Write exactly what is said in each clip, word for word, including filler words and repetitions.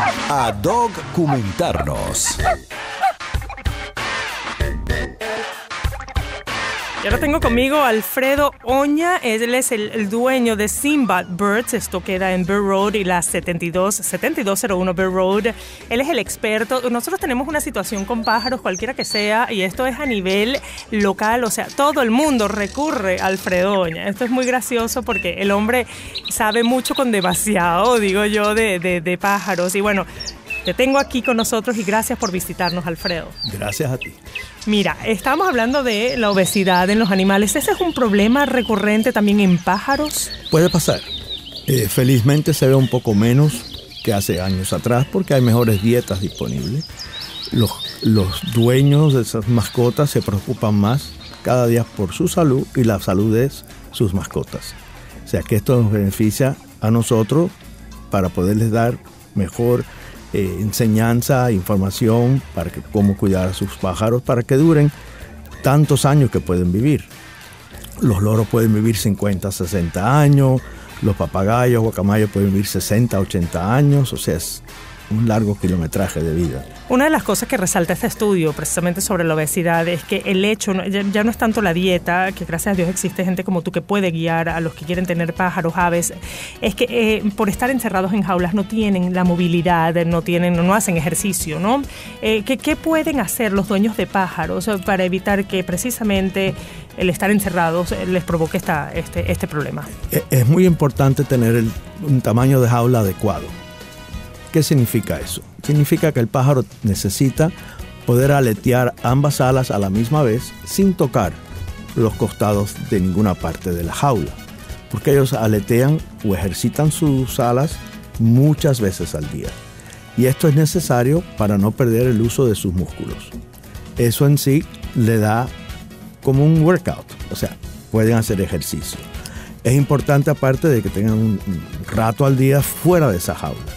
A documentarnos. Y ahora tengo conmigo a Alfredo Oña. Él es el, el dueño de Sinbad Birds. Esto queda en Bear Road y la setenta y dos cero uno Bear Road. Él es el experto. Nosotros tenemos una situación con pájaros, cualquiera que sea, y esto es a nivel local. O sea, todo el mundo recurre a Alfredo Oña. Esto es muy gracioso porque el hombre sabe mucho con demasiado, digo yo, de, de, de pájaros. Y bueno, te tengo aquí con nosotros y gracias por visitarnos, Alfredo. Gracias a ti. Mira, estábamos hablando de la obesidad en los animales. ¿Ese es un problema recurrente también en pájaros? Puede pasar. Eh, felizmente se ve un poco menos que hace años atrás porque hay mejores dietas disponibles. Los, los dueños de esas mascotas se preocupan más cada día por su salud y la salud de sus mascotas. O sea que esto nos beneficia a nosotros para poderles dar mejor Eh, enseñanza, información para que, cómo cuidar a sus pájaros para que duren tantos años que pueden vivir. Los loros pueden vivir cincuenta, sesenta años, los papagayos, guacamayos pueden vivir sesenta, ochenta años, o sea, es un largo kilometraje de vida. Una de las cosas que resalta este estudio precisamente sobre la obesidad es que el hecho, ya, ya no es tanto la dieta, que gracias a Dios existe gente como tú que puede guiar a los que quieren tener pájaros, aves, es que eh, por estar encerrados en jaulas no tienen la movilidad, no tienen, no hacen ejercicio, ¿no? Eh, ¿qué, ¿Qué pueden hacer los dueños de pájaros para evitar que precisamente el estar encerrados les provoque esta, este, este problema? Es muy importante tener el, un tamaño de jaula adecuado. ¿Qué significa eso? Significa que el pájaro necesita poder aletear ambas alas a la misma vez sin tocar los costados de ninguna parte de la jaula, porque ellos aletean o ejercitan sus alas muchas veces al día. Y esto es necesario para no perder el uso de sus músculos. Eso en sí le da como un workout, o sea, pueden hacer ejercicio. Es importante aparte de que tengan un rato al día fuera de esa jaula.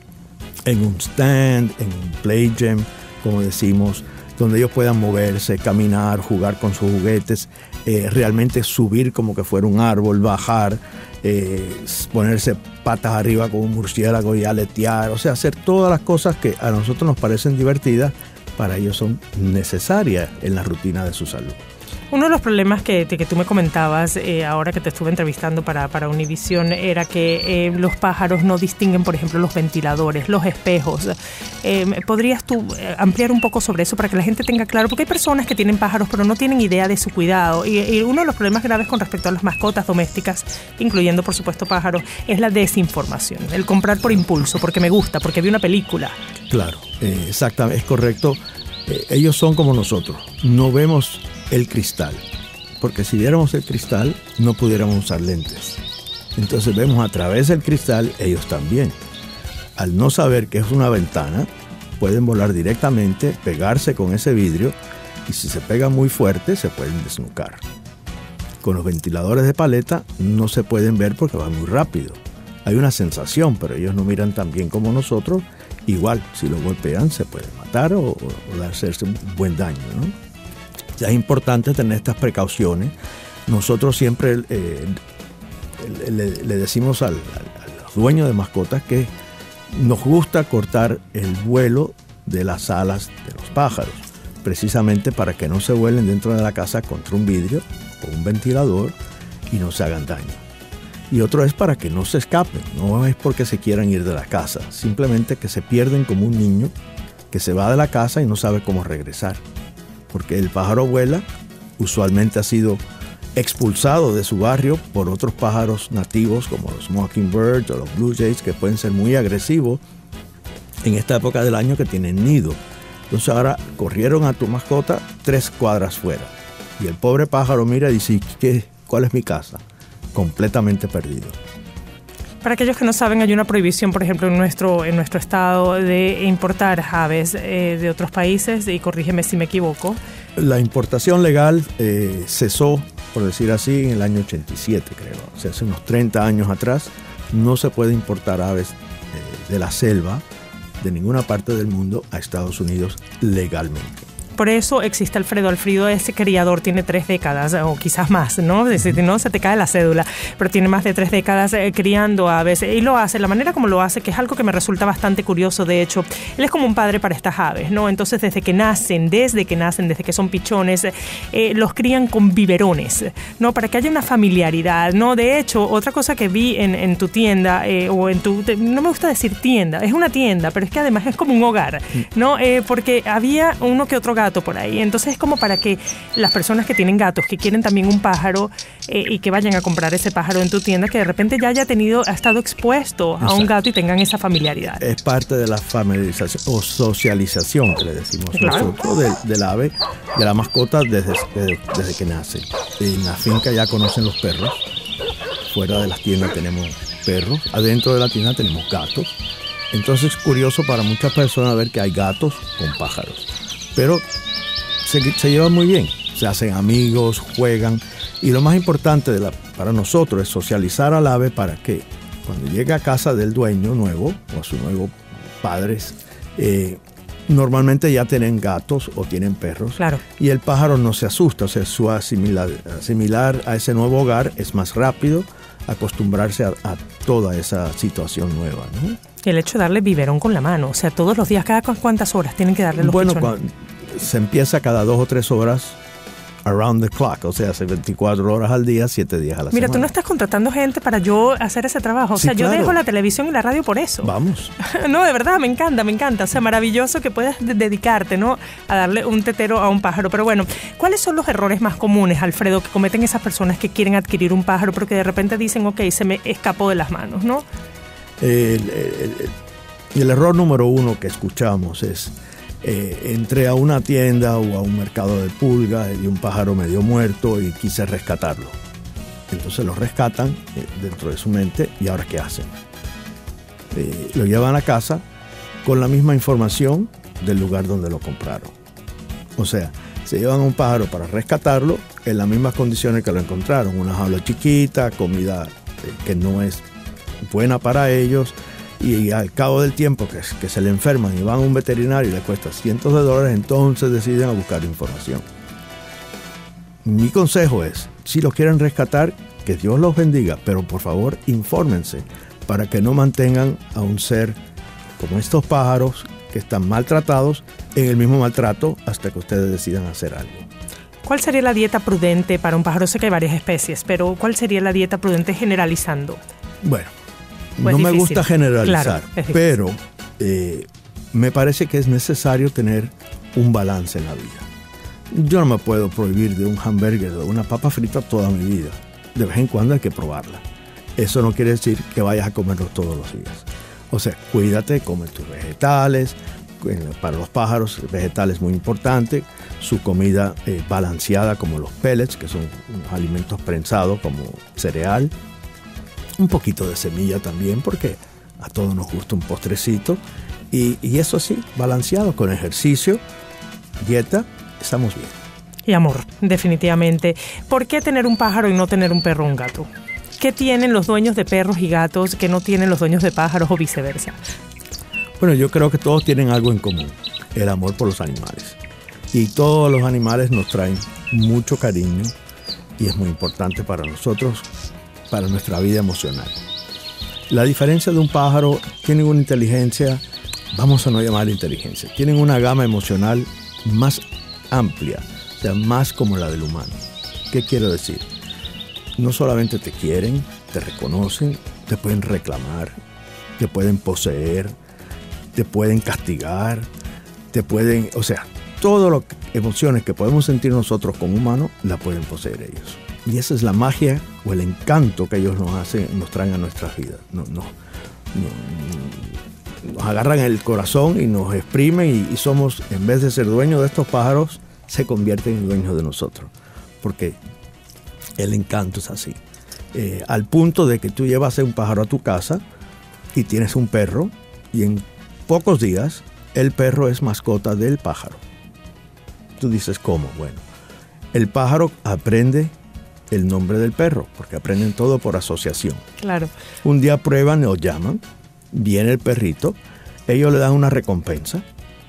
En un stand, en un play gym, como decimos, donde ellos puedan moverse, caminar, jugar con sus juguetes, eh, realmente subir como que fuera un árbol, bajar, eh, ponerse patas arriba como un murciélago y aletear, o sea, hacer todas las cosas que a nosotros nos parecen divertidas, para ellos son necesarias en la rutina de su salud. Uno de los problemas que, que tú me comentabas eh, ahora que te estuve entrevistando para, para Univisión era que eh, los pájaros no distinguen, por ejemplo, los ventiladores, los espejos. Eh, ¿Podrías tú ampliar un poco sobre eso para que la gente tenga claro? Porque hay personas que tienen pájaros pero no tienen idea de su cuidado. Y, y uno de los problemas graves con respecto a las mascotas domésticas, incluyendo, por supuesto, pájaros, es la desinformación. El comprar por impulso, porque me gusta, porque vi una película. Claro, eh, exactamente, es correcto. Eh, ellos son como nosotros. No vemos el cristal, porque si viéramos el cristal no pudiéramos usar lentes. Entonces vemos a través del cristal, ellos también. Al no saber que es una ventana, pueden volar directamente, pegarse con ese vidrio y si se pegan muy fuerte se pueden desnucar. Con los ventiladores de paleta no se pueden ver porque van muy rápido. Hay una sensación, pero ellos no miran tan bien como nosotros. Igual, si lo golpean se puede matar o, o hacerse un buen daño, ¿no? Ya es importante tener estas precauciones. Nosotros siempre eh, le, le decimos al, al, a los dueños de mascotas que nos gusta cortar el vuelo de las alas de los pájaros, precisamente para que no se vuelen dentro de la casa contra un vidrio o un ventilador y no se hagan daño. Y otro es para que no se escapen, no es porque se quieran ir de la casa, simplemente que se pierden como un niño que se va de la casa y no sabe cómo regresar. Porque el pájaro vuela, usualmente ha sido expulsado de su barrio por otros pájaros nativos como los mockingbirds o los blue jays, que pueden ser muy agresivos en esta época del año que tienen nido. Entonces ahora corrieron a tu mascota tres cuadras fuera y el pobre pájaro mira y dice, ¿qué, ¿cuál es mi casa? Completamente perdido. Para aquellos que no saben, hay una prohibición, por ejemplo, en nuestro, en nuestro estado de importar aves eh, de otros países, y corrígeme si me equivoco. La importación legal eh, cesó, por decir así, en el año ochenta y siete, creo. O sea, hace unos treinta años atrás, no se puede importar aves eh, de la selva, de ninguna parte del mundo, a Estados Unidos legalmente. Por eso existe Alfredo. Alfredo es criador, tiene tres décadas o quizás más, ¿no? Si no, se te cae la cédula, pero tiene más de tres décadas eh, criando aves y lo hace, la manera como lo hace, que es algo que me resulta bastante curioso. De hecho, él es como un padre para estas aves, ¿no? Entonces, desde que nacen, desde que nacen, desde que son pichones, eh, los crían con biberones, ¿no? Para que haya una familiaridad, ¿no? De hecho, otra cosa que vi en, en tu tienda, eh, o en tu, te, no me gusta decir tienda, es una tienda, pero es que además es como un hogar, ¿no? Eh, porque había uno que otro gato por ahí. Entonces es como para que las personas que tienen gatos, que quieren también un pájaro eh, y que vayan a comprar ese pájaro en tu tienda, que de repente ya haya tenido, ha estado expuesto Exacto. a un gato y tengan esa familiaridad. Es parte de la familiarización o socialización que le decimos claro. nosotros del, del ave, de la mascota desde, desde, desde que nace. En la finca ya conocen los perros, fuera de las tiendas tenemos perros, adentro de la tienda tenemos gatos. Entonces es curioso para muchas personas ver que hay gatos con pájaros, pero se, se llevan muy bien, se hacen amigos, juegan, y lo más importante de la, para nosotros es socializar al ave para que cuando llegue a casa del dueño nuevo o a su nuevo padres, eh, normalmente ya tienen gatos o tienen perros, claro. y el pájaro no se asusta, o sea, su asimilar, asimilar a ese nuevo hogar es más rápido, acostumbrarse a, a toda esa situación nueva, ¿no? El hecho de darle biberón con la mano, o sea, todos los días, ¿cada cuántas horas tienen que darle los bueno, pichones? Bueno, se empieza cada dos o tres horas, around the clock, o sea, hace veinticuatro horas al día, siete días a la Mira, semana. tú no estás contratando gente para yo hacer ese trabajo, o sí, sea, claro. yo dejo la televisión y la radio por eso. Vamos. No, de verdad, me encanta, me encanta, o sea, maravilloso que puedas dedicarte, ¿no?, a darle un tetero a un pájaro. Pero bueno, ¿cuáles son los errores más comunes, Alfredo, que cometen esas personas que quieren adquirir un pájaro, pero que de repente dicen, ok, se me escapó de las manos, ¿no? El, el, el, el error número uno que escuchamos es Eh, entré a una tienda o a un mercado de pulgas y un pájaro medio muerto y quise rescatarlo. Entonces lo rescatan eh, dentro de su mente y ahora ¿qué hacen? Eh, lo llevan a casa con la misma información del lugar donde lo compraron. O sea, se llevan un pájaro para rescatarlo en las mismas condiciones que lo encontraron. Una jaula chiquita, comida eh, que no es buena para ellos. Y al cabo del tiempo que, que se le enferman y van a un veterinario y le cuesta cientos de dólares, entonces deciden a buscar información. Mi consejo es, si los quieren rescatar, que Dios los bendiga, pero por favor infórmense para que no mantengan a un ser como estos pájaros que están maltratados en el mismo maltrato hasta que ustedes decidan hacer algo. ¿Cuál sería la dieta prudente para un pájaro? Sé que hay varias especies, pero ¿cuál sería la dieta prudente generalizando? Bueno, Pues no difícil. me gusta generalizar, claro, pero eh, me parece que es necesario tener un balance en la vida. Yo no me puedo prohibir de un hamburger o de una papa frita toda mi vida. De vez en cuando hay que probarla. Eso no quiere decir que vayas a comerlo todos los días. O sea, cuídate, come tus vegetales. Para los pájaros, vegetales muy importante. Su comida eh, balanceada, como los pellets, que son unos alimentos prensados como cereal. Un poquito de semilla también, porque a todos nos gusta un postrecito. Y, y eso sí, balanceado con ejercicio, dieta, estamos bien. Y amor, definitivamente. ¿Por qué tener un pájaro y no tener un perro o un gato? ¿Qué tienen los dueños de perros y gatos que no tienen los dueños de pájaros o viceversa? Bueno, yo creo que todos tienen algo en común, el amor por los animales. Y todos los animales nos traen mucho cariño y es muy importante para nosotros, para nuestra vida emocional. La diferencia de un pájaro, tienen una inteligencia, vamos a no llamarla inteligencia, tienen una gama emocional más amplia, o sea, más como la del humano. ¿Qué quiero decir? No solamente te quieren, te reconocen, te pueden reclamar, te pueden poseer, te pueden castigar, te pueden, o sea, todas las emociones que podemos sentir nosotros como humanos, la pueden poseer ellos. Y esa es la magia o el encanto que ellos nos hacen, nos traen a nuestras vidas. Nos, nos, nos, nos agarran el corazón y nos exprimen y, y somos, en vez de ser dueños de estos pájaros, se convierten en dueños de nosotros. Porque el encanto es así. Eh, al punto de que tú llevas un pájaro a tu casa y tienes un perro y en pocos días el perro es mascota del pájaro. Tú dices, ¿cómo? Bueno, el pájaro aprende el nombre del perro, porque aprenden todo por asociación. Claro. Un día prueban, los llaman, viene el perrito, ellos le dan una recompensa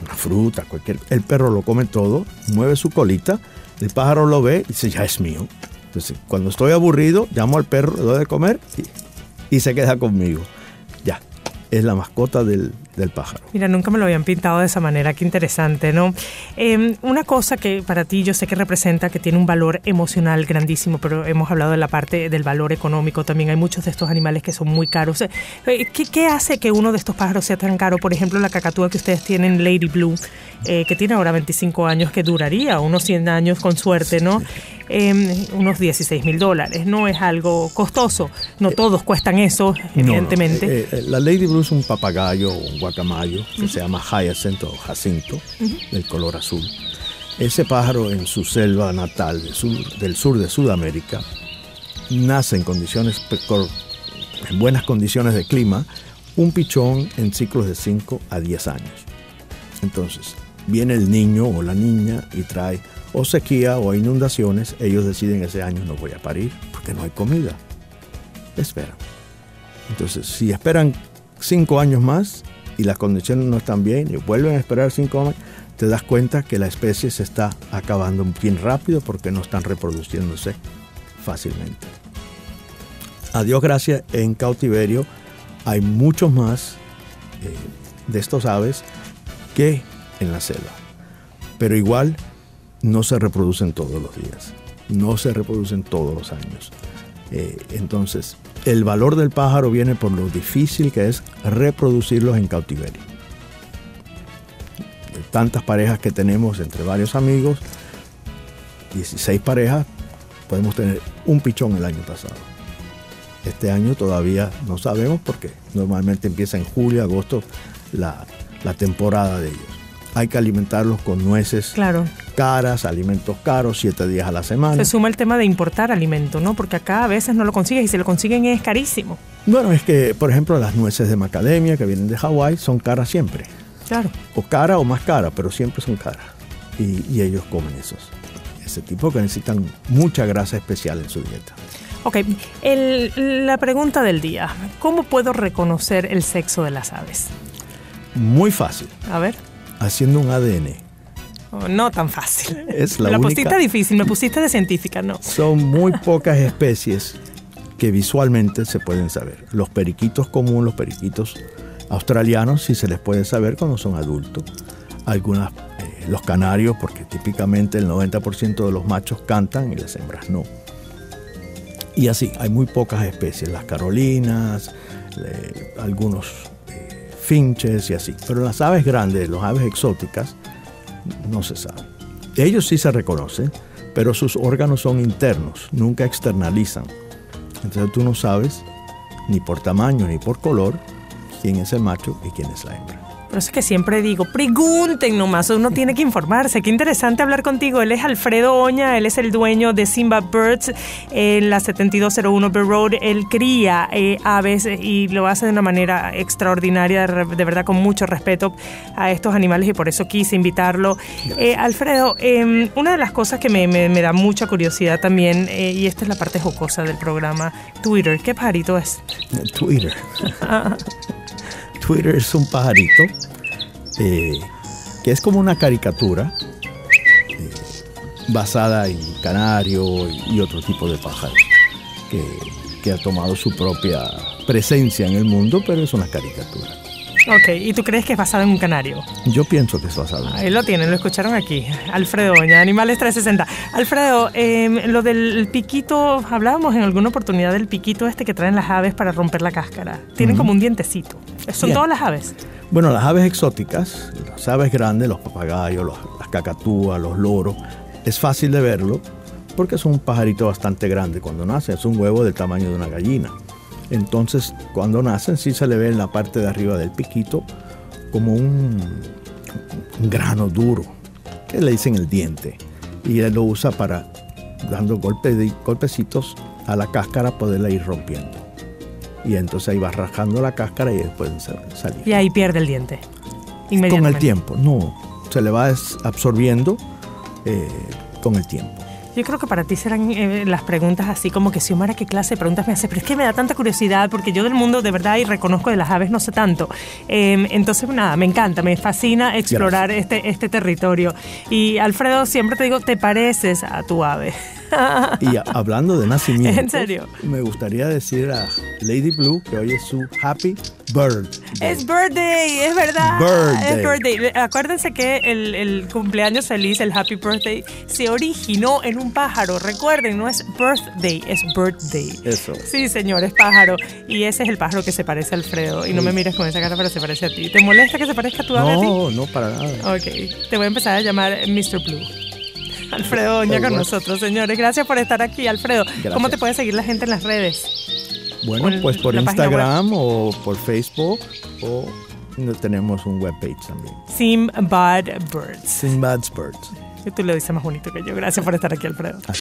una fruta, cualquier. El perro lo come todo, mueve su colita, el pájaro lo ve y dice, ya es mío. Entonces, cuando estoy aburrido, llamo al perro, le doy de comer y, y se queda conmigo. Ya, es la mascota del, del pájaro. Mira, nunca me lo habían pintado de esa manera, qué interesante, ¿no? Eh, una cosa que para ti yo sé que representa, que tiene un valor emocional grandísimo, pero hemos hablado de la parte del valor económico también. Hay muchos de estos animales que son muy caros. ¿Qué, qué hace que uno de estos pájaros sea tan caro? Por ejemplo, la cacatúa que ustedes tienen, Lady Blue, eh, que tiene ahora veinticinco años, que duraría unos cien años con suerte, ¿no? Eh, unos dieciséis mil dólares. No es algo costoso. No todos cuestan eso, evidentemente. No, no. Eh, eh, la Lady Blue es un papagayo, un guacamayo, que uh-huh. se llama Hyacinth o Jacinto, uh-huh. del color azul. Ese pájaro en su selva natal del sur, del sur de Sudamérica nace en condiciones, en buenas condiciones de clima, un pichón en ciclos de cinco a diez años. Entonces, viene el niño o la niña y trae o sequía o inundaciones, ellos deciden ese año no voy a parir porque no hay comida. Esperan. Entonces, si esperan cinco años más y las condiciones no están bien y vuelven a esperar cinco años, te das cuenta que la especie se está acabando bien rápido porque no están reproduciéndose fácilmente. A Dios gracias, en cautiverio hay muchos más eh, de estos aves que en la selva. Pero igual no se reproducen todos los días, no se reproducen todos los años. Eh, entonces, el valor del pájaro viene por lo difícil que es reproducirlos en cautiverio. De tantas parejas que tenemos entre varios amigos, dieciséis parejas, podemos tener un pichón el año pasado. Este año todavía no sabemos porque normalmente empieza en julio, agosto, la, la temporada de ellos. Hay que alimentarlos con nueces claro. caras, alimentos caros, siete días a la semana. Se suma el tema de importar alimento, ¿no? Porque acá a veces no lo consigues y si lo consiguen es carísimo. Bueno, es que, por ejemplo, las nueces de macadamia que vienen de Hawái son caras siempre. Claro. O cara o más cara, pero siempre son caras. Y, y ellos comen esos. Ese tipo que necesitan mucha grasa especial en su dieta. Ok, el, la pregunta del día. ¿Cómo puedo reconocer el sexo de las aves? Muy fácil. A ver. Haciendo un A D N. Oh, no tan fácil. Es la me la única... pusiste difícil, me pusiste de científica, no. Son muy pocas especies que visualmente se pueden saber. Los periquitos comunes, los periquitos australianos, sí se les puede saber cuando son adultos. Algunas, eh, los canarios, porque típicamente el noventa por ciento de los machos cantan y las hembras no. Y así, hay muy pocas especies. Las carolinas, eh, algunos... finches y así, pero las aves grandes, las aves exóticas, no se sabe. Ellos sí se reconocen, pero sus órganos son internos, nunca externalizan. Entonces tú no sabes, ni por tamaño ni por color, quién es el macho y quién es la hembra. Por eso es que siempre digo, pregunten nomás, uno tiene que informarse. Qué interesante hablar contigo. Él es Alfredo Oña, él es el dueño de Simba Birds en la setenta y dos cero uno Bear Road. Él cría eh, aves y lo hace de una manera extraordinaria, de, de verdad con mucho respeto a estos animales y por eso quise invitarlo. Eh, Alfredo, eh, una de las cosas que me, me, me da mucha curiosidad también, eh, y esta es la parte jocosa del programa, Twitter. ¿Qué pajarito es? Twitter. Twitter es un pajarito eh, que es como una caricatura eh, basada en canario y otro tipo de pájaros que, que ha tomado su propia presencia en el mundo, pero es una caricatura. Ok, ¿y tú crees que es basado en un canario? Yo pienso que es basado en un Ahí lo tienen, lo escucharon aquí. Alfredo Oña, Animales trescientos sesenta. Alfredo, eh, lo del piquito, hablábamos en alguna oportunidad del piquito este que traen las aves para romper la cáscara. Tienen uh-huh. como un dientecito. ¿Son Bien. todas las aves? Bueno, las aves exóticas, las aves grandes, los papagayos, los, las cacatúas, los loros, es fácil de verlo porque es un pajarito bastante grande cuando nace. Es un huevo del tamaño de una gallina. Entonces, cuando nacen, sí se le ve en la parte de arriba del piquito como un, un grano duro, que le dicen el diente. Y él lo usa para, dando golpe de, golpecitos a la cáscara, poderla ir rompiendo. Y entonces ahí va rajando la cáscara y después salir. Y ahí pierde el diente, inmediatamente. Con el tiempo, no. Se le va absorbiendo eh, con el tiempo. Yo creo que para ti serán eh, las preguntas así como que Xiomara, ¿qué clase de preguntas me hace? Pero es que me da tanta curiosidad porque yo del mundo de verdad y reconozco de las aves no sé tanto. Eh, entonces, nada, me encanta, me fascina explorar este, este territorio. Y Alfredo, siempre te digo, te pareces a tu ave. Y a, hablando de nacimiento, ¿En serio? Me gustaría decir a Lady Blue que hoy es su Happy Bird Day. Es birthday, es verdad. Birthday. Es birthday. Acuérdense que el, el cumpleaños feliz, el happy birthday, se originó en un pájaro. Recuerden, no es birthday, es birthday. Eso. Sí, señor, es pájaro. Y ese es el pájaro que se parece a Alfredo. Y no me mires con esa cara, pero se parece a ti. ¿Te molesta que se parezca a tu ave a ti? No, no, para nada. Ok, te voy a empezar a llamar mister Blue. Alfredo Oña con nosotros, señores. Gracias por estar aquí, Alfredo. Gracias. ¿Cómo te puede seguir la gente en las redes? Bueno, Con pues por la página Instagram o por Facebook, o tenemos un webpage también. Simbad Birds. Sinbad's Birds. Tú lo dices más bonito que yo. Gracias por estar aquí, Alfredo. Así.